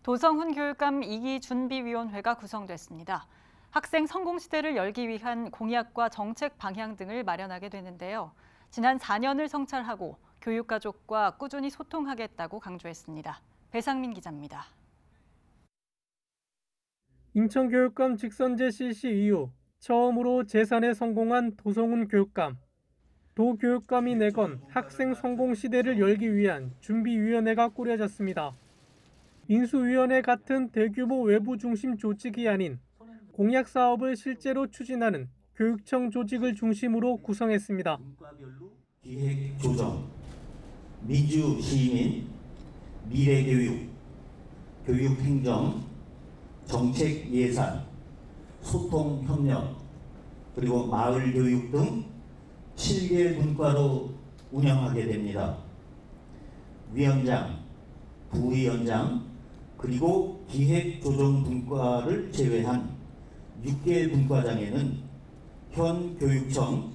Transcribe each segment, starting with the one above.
도성훈 교육감 2기 준비위원회가 구성됐습니다. 학생 성공시대를 열기 위한 공약과 정책 방향 등을 마련하게 되는데요. 지난 4년을 성찰하고 교육가족과 꾸준히 소통하겠다고 강조했습니다. 배상민 기자입니다. 인천교육감 직선제 실시 이후 처음으로 재산에 성공한 도성훈 교육감. 도 교육감이 내건 학생 성공 시대를 열기 위한 준비위원회가 꾸려졌습니다. 인수위원회 같은 대규모 외부 중심 조직이 아닌 공약 사업을 실제로 추진하는 교육청 조직을 중심으로 구성했습니다. 기획 조정, 민주 시민, 미래교육, 교육행정, 정책 예산, 소통 협력, 그리고 마을 교육 등 7개 분과로 운영하게 됩니다. 위원장, 부위원장, 그리고 기획조정 분과를 제외한 6개 분과장에는 현 교육청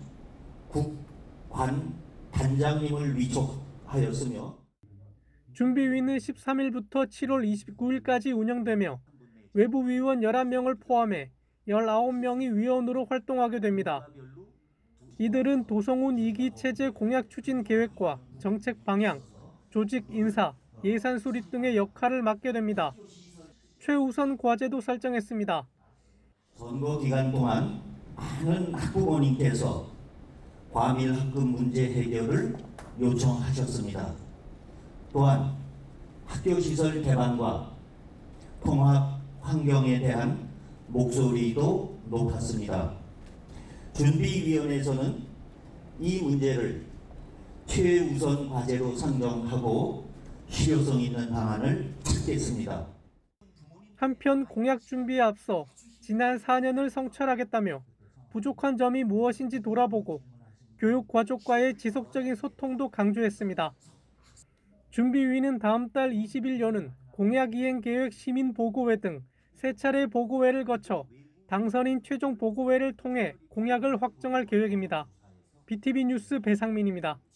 국관 단장님을 위촉하였으며 준비위는 13일부터 7월 29일까지 운영되며 외부 위원 11명을 포함해 19명이 위원으로 활동하게 됩니다. 이들은 도성훈 2기 체제 공약 추진 계획과 정책 방향, 조직 인사, 예산 수립 등의 역할을 맡게 됩니다. 최우선 과제도 설정했습니다. 선거 기간 동안 많은 학부모님께서 과밀 학급 문제 해결을 요청하셨습니다. 또한 학교시설 개방과 통학 환경에 대한 목소리도 높았습니다. 준비위원회에서는 이 문제를 최우선 과제로 선정하고 실효성 있는 방안을 찾겠습니다. 한편 공약 준비에 앞서 지난 4년을 성찰하겠다며 부족한 점이 무엇인지 돌아보고 교육 가족과의 지속적인 소통도 강조했습니다. 준비위는 다음 달 20일 여는 공약 이행 계획 시민 보고회 등 3차례 보고회를 거쳐 당선인 최종 보고회를 통해 공약을 확정할 계획입니다. BTV 뉴스 배상민입니다.